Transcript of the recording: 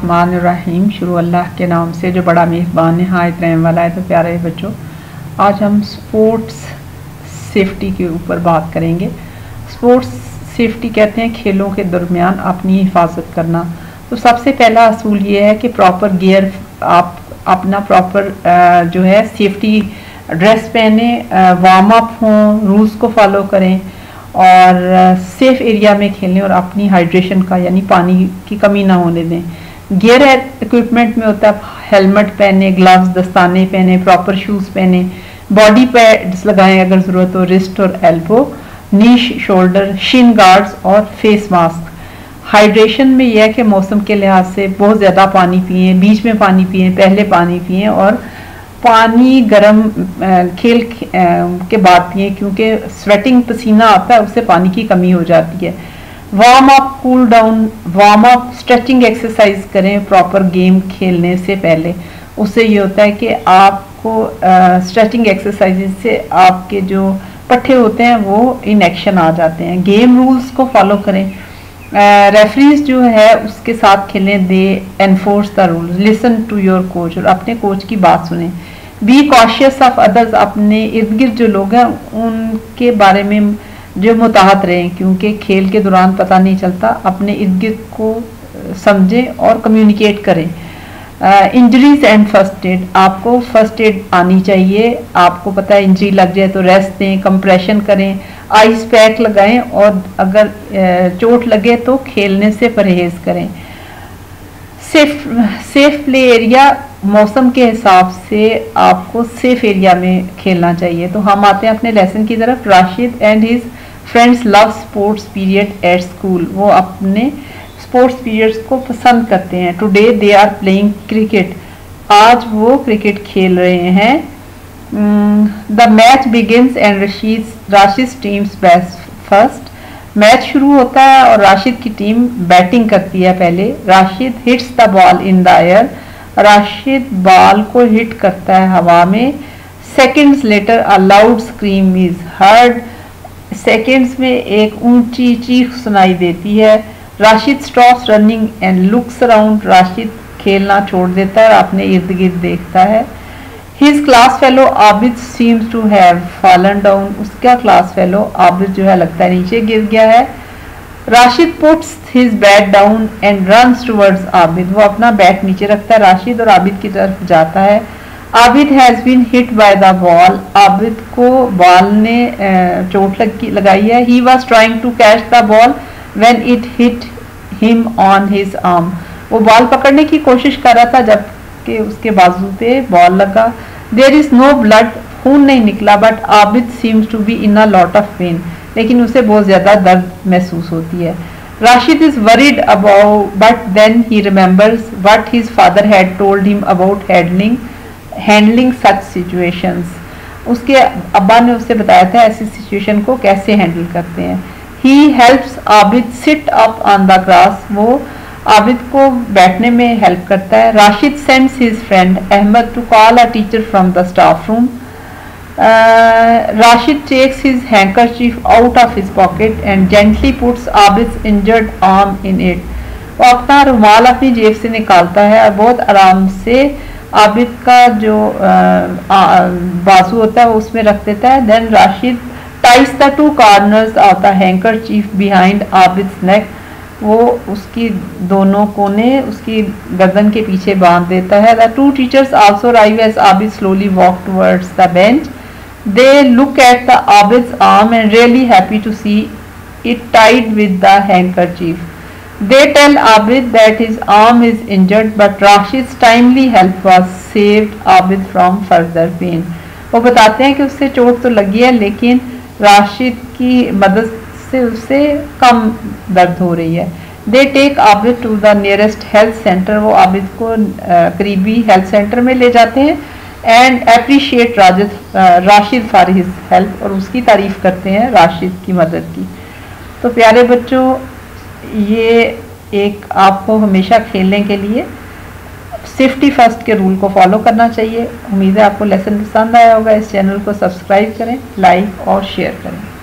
बिस्मिल्लाहिर्रहमानिर्रहीम। शुरू अल्लाह के नाम से जो बड़ा मेहरबान नहायत रहम वाला है। तो प्यारे बच्चों, आज हम स्पोर्ट्स सेफ्टी के ऊपर बात करेंगे। स्पोर्ट्स सेफ्टी कहते हैं खेलों के दरमियान अपनी हिफाजत करना। तो सबसे पहला असूल ये है कि प्रॉपर गियर, आप अपना प्रॉपर जो है सेफ्टी ड्रेस पहने, वार्म अप हों, रूल्स को फॉलो करें और सेफ एरिया में खेलें और अपनी हाइड्रेशन का यानी पानी की कमी ना होने दें। गियर इक्विपमेंट में होता है हेलमेट पहने, ग्लव्स दस्ताने पहने, प्रॉपर शूज़ पहने, बॉडी पैड्स लगाएं अगर ज़रूरत हो, रिस्ट और elbow, knees, shoulder, shin guards और फेस मास्क। हाइड्रेशन में यह है कि मौसम के लिहाज से बहुत ज़्यादा पानी पिए, बीच में पानी पिए, पहले पानी पिए और पानी गर्म खेल के बाद पिए, क्योंकि स्वेटिंग पसीना आता है, उससे पानी की कमी हो जाती है। Warm up, cool down, warm up, stretching exercise करें प्रॉपर गेम खेलने से पहले। उससे ये होता है कि आपको स्ट्रेचिंग एक्सरसाइज से आपके जो पट्टे होते हैं वो इन एक्शन आ जाते हैं। गेम रूल्स को फॉलो करें। रेफरीज जो है उसके साथ खेलें, they enforce the rules, listen to your coach, और अपने कोच की बात सुने। बी कॉशियस ऑफ अदर्स, अपने इर्द गिर्द जो लोग हैं उनके बारे में जो मुताहत रहें, क्योंकि खेल के दौरान पता नहीं चलता। अपने इर्द गिर्द को समझें और कम्युनिकेट करें। इंजरीज एंड फर्स्ट एड, आपको फर्स्ट एड आनी चाहिए। आपको पता है इंजरी लग जाए तो रेस्ट दें, कंप्रेशन करें, आइस पैक लगाएं और अगर चोट लगे तो खेलने से परहेज करें। सेफ प्ले एरिया, मौसम के हिसाब से आपको सेफ एरिया में खेलना चाहिए। तो हम आते हैं अपने लेसन की तरफ। Rashid and his friends love sports period at school, वो अपने स्पोर्ट्स पीरियड्स को पसंद करते हैं। Today they are playing cricket, आज वो क्रिकेट खेल रहे हैं। The match begins and Rashid team's बेस्ट फर्स्ट, मैच शुरू होता है और राशिद की टीम बैटिंग करती है पहले। Rashid hits the ball in the air, Rashid ball को हिट करता है हवा में। Seconds later a loud scream is heard, seconds में एक ऊंची चीख सुनाई देती है। Rashid stops running and looks around, Rashid खेलना छोड़ देता है और अपने इर्द गिर्द देखता है। His class fellow Abid seems to have fallen down, उसका क्लास फेलो आबिद जो है लगता है नीचे गिर गया है। Rashid puts his bat down and runs towards Abid, वो अपना बैट नीचे रखता है, राशिद और आबिद की तरफ जाता है। Abid has been hit by the ball, Abid को बॉल ने चोट लगाई है। He was trying to catch the ball when it hit him on his arm, वो बॉल पकड़ने की कोशिश कर रहा था जबकि उसके बाजू पे बॉल लगा। देयर इज नो ब्लड, खून नहीं निकला, but Abid seems to be in a lot of pain, लेकिन उसे बहुत ज्यादा दर्द महसूस होती है। Rashid is worried about but then he remembers what his father had told him about handling such situations, उसके अब्बा ने उसे बताया था ऐसी सिचुएशन को कैसे हैंडल करते हैं। He helps Abid sit up on the grass, वो आबिद को बैठने में हेल्प करता है। Rashid sends his friend Ahmed to call a teacher from the staff room. Rashid takes his handkerchief out of his pocket and gently puts Abid's injured arm in it, वो अपना रुमाल अपनी जेब से निकालता है और बहुत आराम से आबिद का जो बाजू होता है वो उसमें रख देता है। Then Rashid ties the two corners of the handkerchief behind Abid's neck, वो उसकी दोनों कोने उसकी गर्दन के पीछे बांध देता है। The two teachers also arrive as Abid slowly walks towards the bench, they look at the Abid's arm and really happy to see it tied with the handkerchief. They tell Abid that his arm is injured, but Rashid's timely help was saved Abid from further pain. वो बताते हैं कि उससे चोट तो लगी है लेकिन राशिद की मदद से उससे कम दर्द हो रही है। They take Abid to the nearest health center, वो आबिद को करीबी हेल्थ सेंटर में ले जाते हैं and appreciate Rashid for his help, और उसकी तारीफ करते हैं राशिद की मदद की। तो प्यारे बच्चों, ये एक आपको हमेशा खेलने के लिए सेफ्टी फर्स्ट के रूल को फॉलो करना चाहिए। उम्मीद है आपको लेसन पसंद आया होगा। इस चैनल को सब्सक्राइब करें, लाइक और शेयर करें।